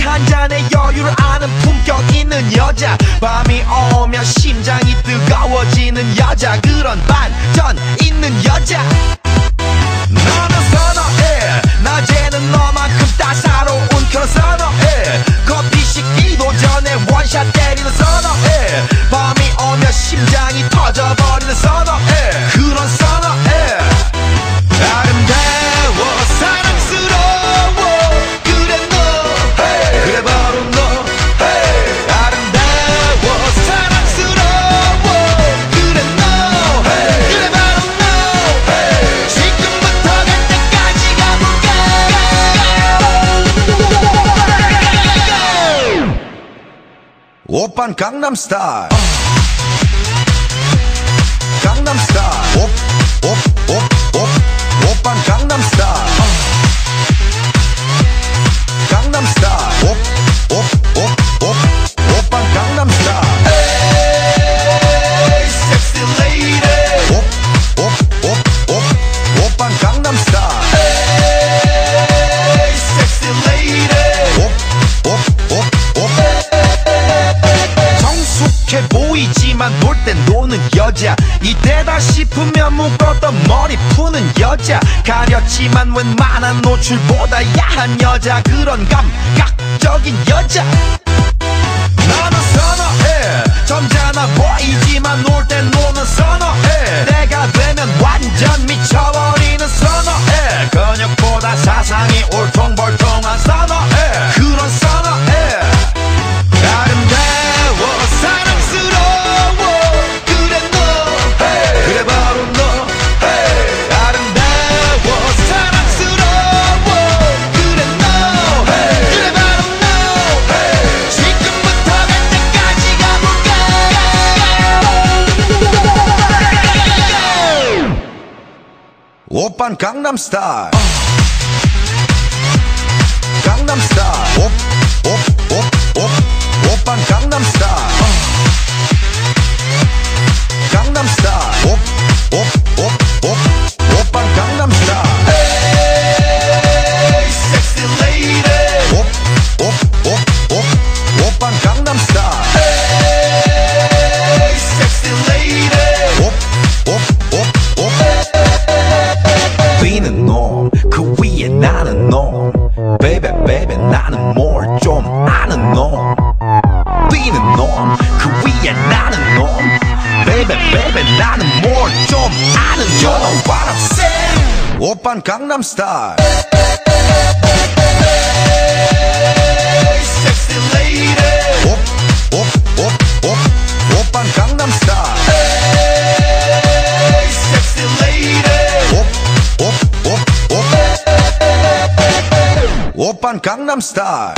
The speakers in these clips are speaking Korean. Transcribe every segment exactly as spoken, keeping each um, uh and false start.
한 잔의 여유를 아는 품격 있는 여자. 밤이 오면 심장이 뜨거워지는 여자. 그런 반전 있는 여자. 너는 선어해. 낮에는 너만큼 따사로운 그런 선어해. 커피 식기도 전에 원샷 때리는 선어해. 밤이 오면 심장이 터져버리는 선어해. 그런 선어해. 아름다워 사랑스러워 그래 너 hey. 그래 바로 너 hey. 아름다워 사랑스러워 그래 너 hey. 그래 바로 너 hey. 지금부터 갈 때까지 가볼까. 오빤 강남스타일 강남스타일 옵, 옵, 옵, 옵 오빤 강남스타일 강남스타일 옵, 옵, 옵, 옵 오빤 강남스타일 에이 섹시 레이디 옵, 옵, 옵, 옵 오빤 강남스타일 에이 섹시 레이디 옵, 옵, 옵, 옵 성숙해 보이지만 놀 땐 노는 여자. 이때다 싶으면 묶었던 머리 푸는 여자. 가렸지만 웬만한 노출보다 야한 여자. 그런 감각적인 여자. 나는 선어해. 점잖아 보이지만 놀 땐 노는 선어해. 내가 되면 완전 미쳐버리는 선어해. 근육보다 사상이 울퉁불퉁한 선어해. 그런 선어해. 아름다워 사랑스러워 그래 너 hey. 그래 바로 너 hey. 아름다워 사랑스러워 그래 너 hey. 그래 바로 너 hey. 지금부터 갈 때까지 가볼까. 오빤 강남스타일 강남스타일 옵, 옵, 옵, 옵 오빤 강남스타일 강남스타일 옵, 옵, 옵, 옵 오빤 강남스타일 에이 섹시 레이디 옵, 옵, 옵, 옵 오빤 강남스타일 에이 섹시 레이디 옵, 옵, 옵, 옵 뛰는 놈 그 위에 나는 놈 Baby baby 나는 뭘 좀 아는 놈 뛰는 놈 그 위에 나는 놈 Baby baby 나는 뭘 좀 아는 놈 You know what I'm saying. 오빤 강남스타일 Sexy lady 옵, 옵, 옵, 옵 오빤 강남스타일 Sexy lady 옵, 옵, 옵, 옵 오빤 강남스타일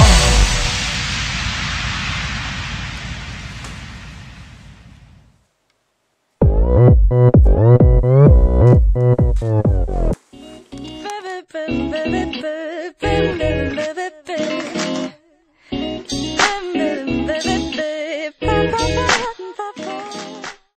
baby, baby, baby, baby.